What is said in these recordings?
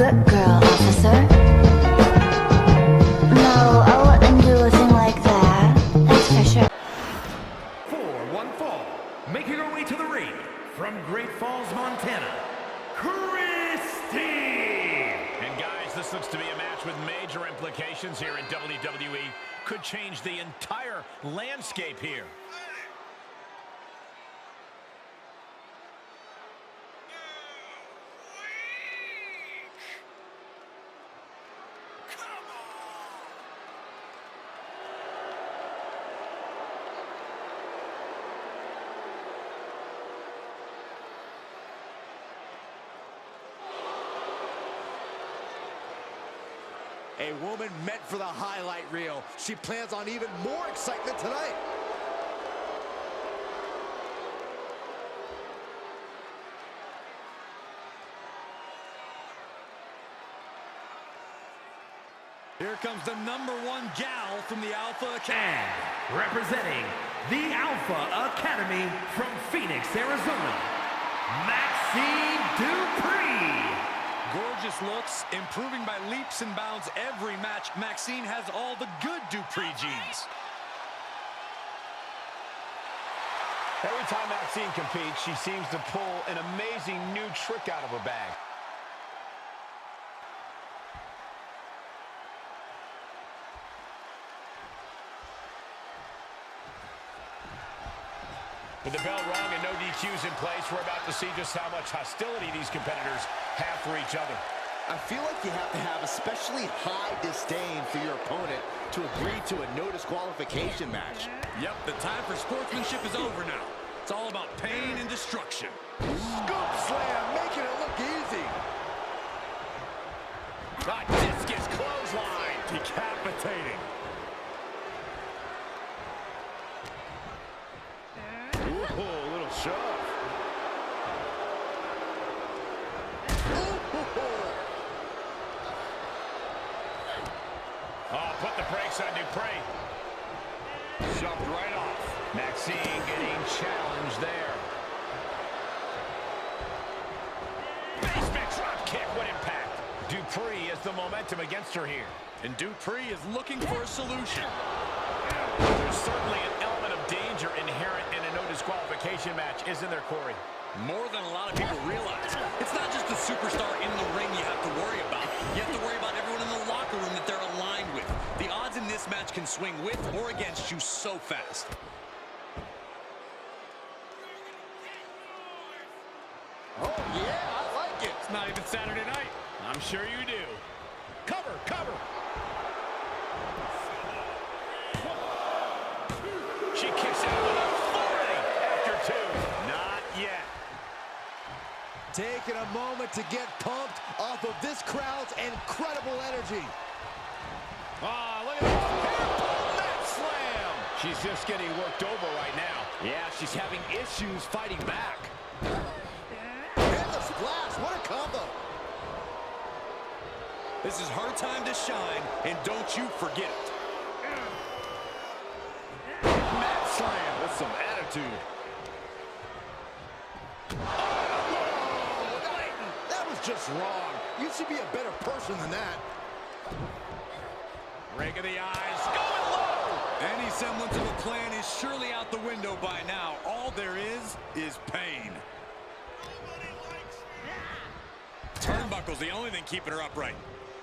Good girl, officer. No, I wouldn't do a thing like that. That's for sure. For one fall, making her way to the ring from Great Falls, Montana, Christie! And guys, this looks to be a match with major implications here in WWE. Could change the entire landscape here. A woman meant for the highlight reel. She plans on even more excitement tonight. Here comes the #1 gal from the Alpha Academy. And representing the Alpha Academy from Phoenix, Arizona, Maxxine Dupri. Gorgeous looks, improving by leaps and bounds every match. Maxxine has all the good Dupri genes. Every time Maxxine competes, she seems to pull an amazing new trick out of her bag. With the bell rung and no DQs in place, we're about to see just how much hostility these competitors have for each other. I feel like you have to have especially high disdain for your opponent to agree to a no disqualification match. Yep, the time for sportsmanship is over now. It's all about pain and destruction. Scoop slam, making it look easy. Discus clothesline. Decapitating. Ooh, a little shove. Oh, put the brakes on Dupri. Shoved right off. Maxxine getting challenged there. Basement drop kick, what impact. Dupri has the momentum against her here. And Dupri is looking for a solution. There's certainly an element of danger inherent in a no disqualification match, isn't there, Corey? More than a lot of people realize. It's not just the superstar in the ring you have to worry about. You have to worry about everyone in the locker room that they're aligned with. The odds in this match can swing with or against you so fast. Oh, yeah, I like it. It's not even Saturday night. I'm sure you do. Cover, cover. She kicks out with authority after 2. Not yet. Taking a moment to get pumped off of this crowd's incredible energy. Ah, look at this. Mat slam. She's just getting worked over right now. Yeah, she's having issues fighting back. And the splash, what a combo. This is her time to shine, and don't you forget it. Mat slam with some attitude. That was just wrong. You should be a better person than that. Rake of the eyes, going low. Any semblance of a plan is surely out the window by now. All there is pain. Turnbuckle's the only thing keeping her upright.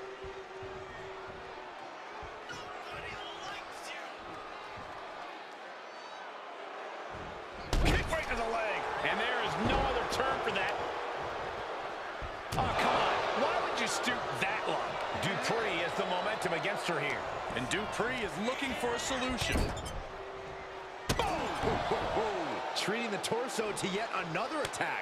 Kick right to the leg. And there is no other term for that. Oh, come on. Why would you stoop that low? Dupri has the momentum against her here. And Dupri is looking for a solution. Treating the torso to yet another attack.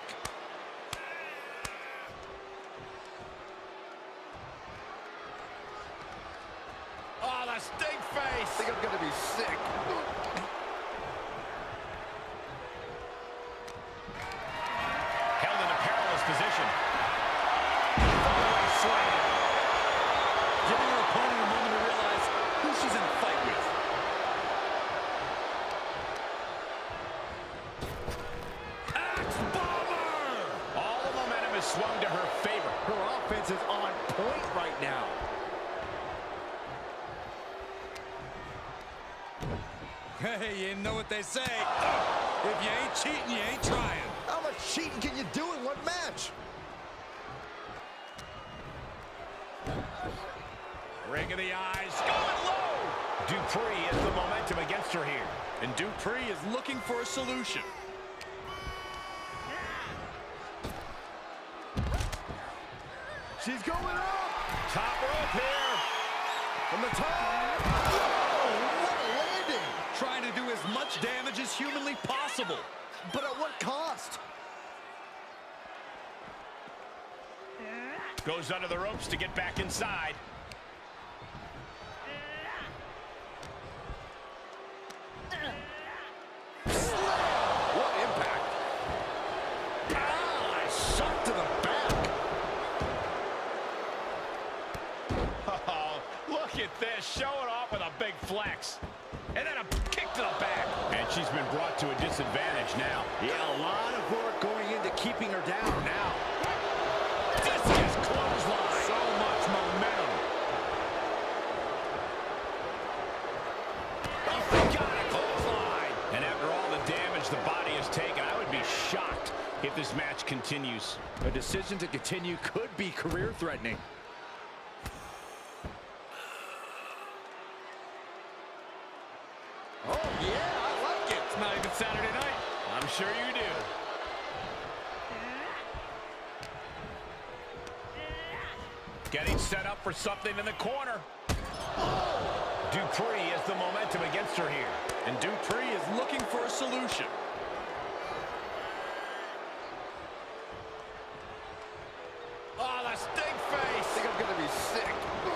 Oh, the stink face. I think I'm going to be sick. Held in a perilous position. Fallaway slam. Giving her opponent a moment to realize who she's in a fight with. Axe bomber! All the momentum is swung to her favor. Her offense is on point right now. Hey, you know what they say. If you ain't cheating, you ain't trying. How much cheating can you do in one match? Ring of the eyes, going low. Dupri has the momentum against her here. And Dupri is looking for a solution. She's going up. Top rope here. From the top. Whoa, what a landing. Trying to do as much damage as humanly possible. But at what cost? Goes under the ropes to get back inside. What impact. Ah, shot to the back. Oh, look at this, showing off with a big flex. And then a kick to the back. And she's been brought to a disadvantage now. Yeah, a lot of work going into keeping her down now. This is clothesline. So much momentum. Oh, got a clothesline. And after all the damage the body has taken, I would be shocked if this match continues. A decision to continue could be career-threatening. Oh, yeah, I like it. It's not even Saturday night. I'm sure you do. Getting set up for something in the corner. Dupri has the momentum against her here. And Dupri is looking for a solution. Oh, the stink face. I think I'm going to be sick.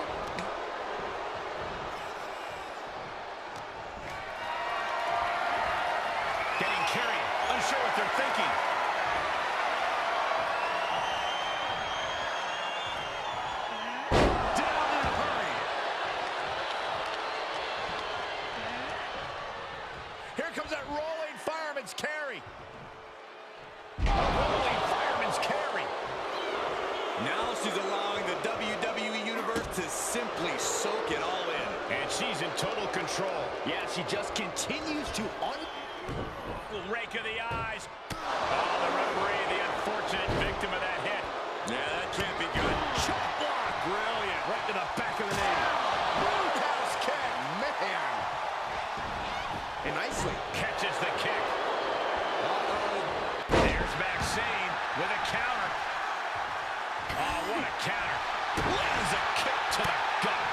Getting carried. Unsure what they're thinking. Down in a hurry. Here comes that rolling fireman's carry. A rolling fireman's carry. Now she's allowing the WWE Universe to simply soak it all in. And she's in total control. Yeah, she just continues to Rake of the eyes. Oh, the referee, the unfortunate victim of that hit. Yeah, that can't be good. Chop block. Brilliant. Right to the back of the knee. Roundhouse kick, man. And nicely. Catches the kick. Uh-oh. There's Maxxine with a counter. Oh, what a counter. Lands a kick to the gut.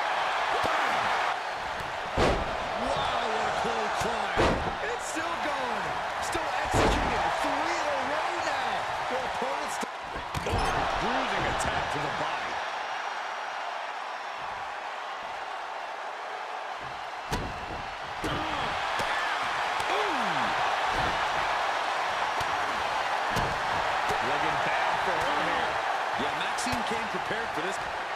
Wow, what a close climb. It's still going. Still executing. 3 in a row now. Their opponent's Bruising attack to the body. Looking bad for her here. Yeah, Maxxine came prepared for this.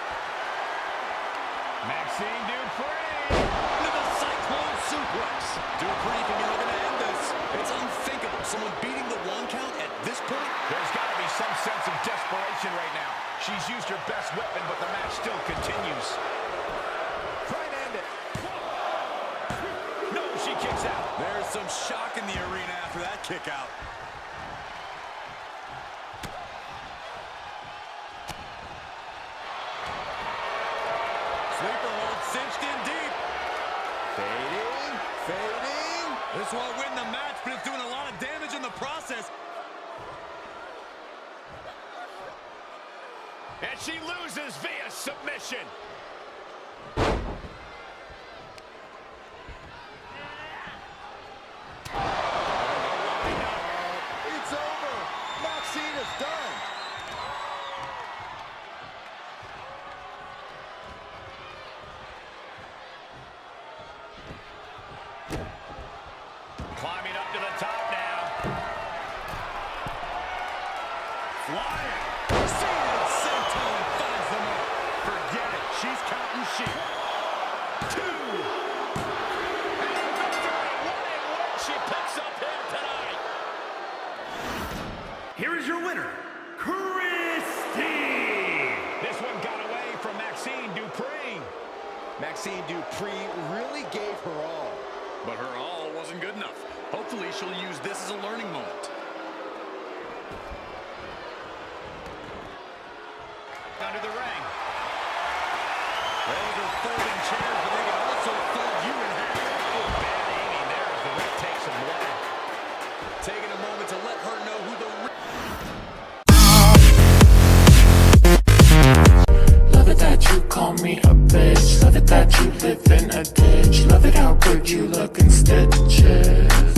Maxxine Dupri. With a cyclone suplex. Dupri can be looking to end this. It's unthinkable. Someone beating the 1 count at this point. There's got to be some sense of desperation right now. She's used her best weapon, but the match still continues. Try and end it. No, she kicks out. There's some shock in the arena after that kick out. Sleeper hold cinched in deep. fading, fading. This won't win the match, but it's doing a lot of damage in the process. And she loses via submission. It's over. Maxxine is done. Climbing up to the top now. Flying. Senton finds them up. Forget it. She's counting sheep. 2. And a victory. What a win she picks up here tonight. Here is your winner, Christie. This one Maxxine Dupri really gave her all. But her all wasn't good enough. Hopefully she'll use this as a learning moment. Under the ring. Those are folding chairs, but they can also fold you in half. Oh, bad aiming there as the ref takes some blood. Taking a moment to let her know who the Love it that you call me a bitch. Love it that you live in a ditch. Love it how good you look in stitches.